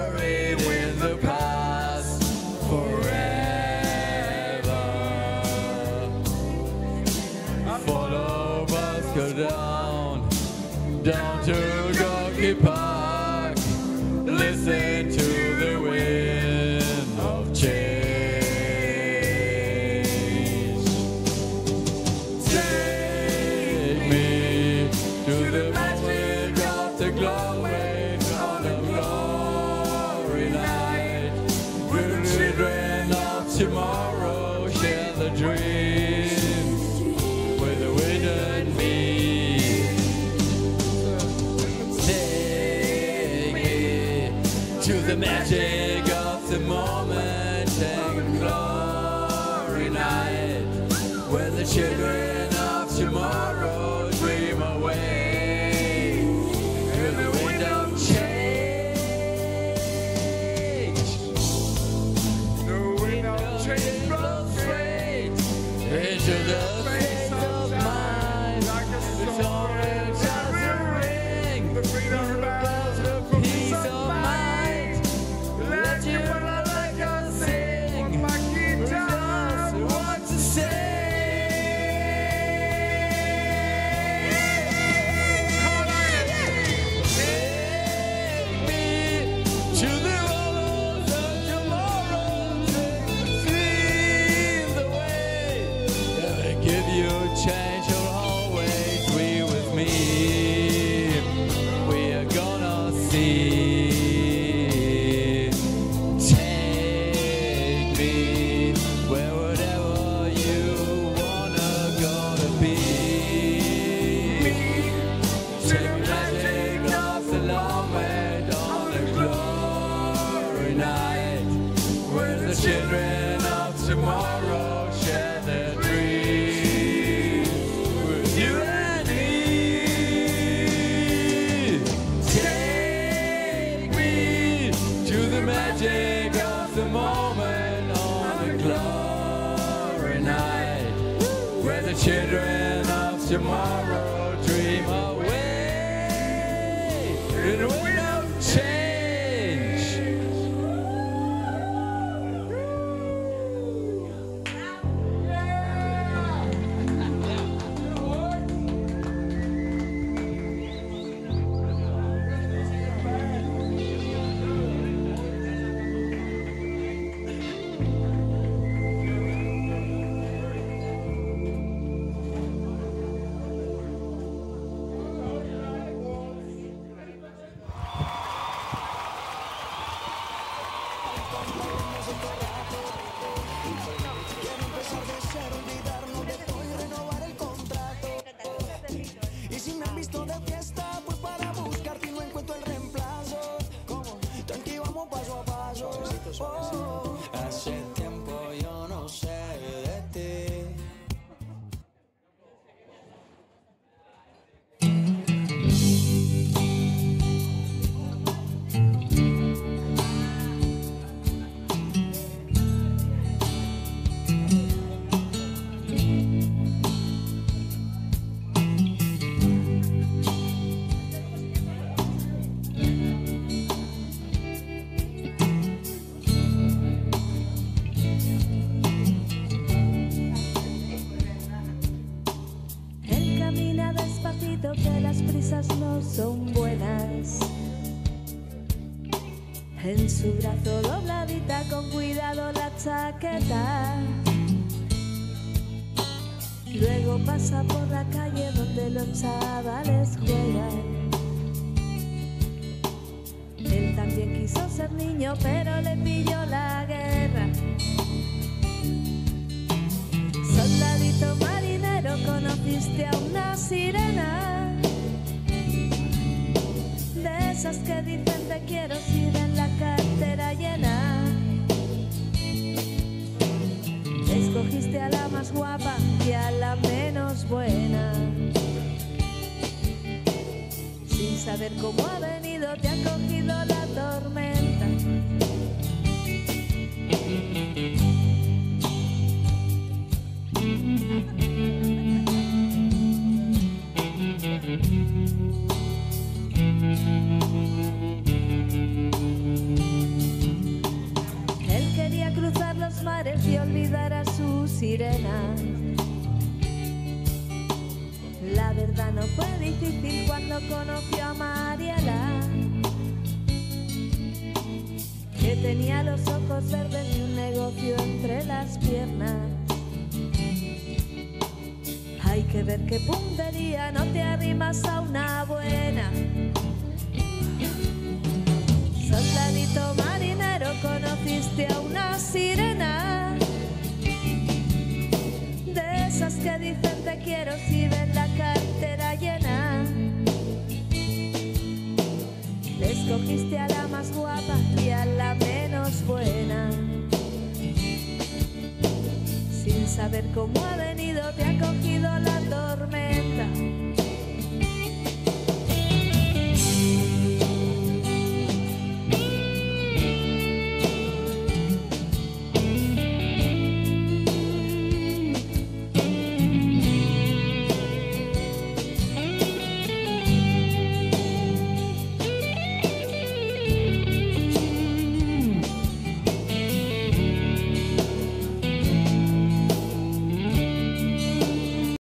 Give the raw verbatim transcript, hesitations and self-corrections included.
buried in the past forever. Follow bus, go down, down to Gorky Park. Listen to the wind of change. Take me to the magic of the glory on a glory night. With the children of tomorrow share the dream with the wind and me. Take me to the magic of the moment and glory night, where the children of tomorrow dream away with the wind of change. The wind of change blows straight into the face of mine. It's orange as a ring, the freedom bells, the peace of mind. Let you run like a sing, my guitar wants to sing. Take me to the rollers of tomorrow, lead the way. If I give you a chance, you'll always be with me. We are gonna see. Take me where whatever you wanna gonna be. Take the magic of the moment on a glory night, where the children of tomorrow share their dreams with you and me. Take me to the magic of the moment on a glory night, where the children of tomorrow dream away in the wind of change. Y si me han visto de fiesta, pues para buscarte y no encuentro el reemplazo. ¿Cómo? Tranqui, vamos paso a paso. Oh, hace tiempo yo no sé de ti. Él camina despacito, que las prisas no son buenas. En su brazo dobladita, con cuidado la chaqueta. Luego pasa por la calle donde los chavales juegan. Él también quiso ser niño, pero le pilló la guerra. Soldadito marinero, conociste a una sirena, de esas que dicen te quiero si ven la cartera llena. Escogiste a la más guapa y a la menos buena. Sin saber cómo ha venido, te ha cogido la tormenta. no fue difícil cuando conoció a Mariela, que tenía los ojos verdes y un negocio entre las piernas. Hay que ver qué puntería, no te arrimas a una buena. Soldadito marinero, conociste a una sirena, de esas que dicen te quiero si ven la cartera llena. Le escogiste a la más guapa y a la menos buena. Sin saber cómo ha venido, te ha cogido la tormenta.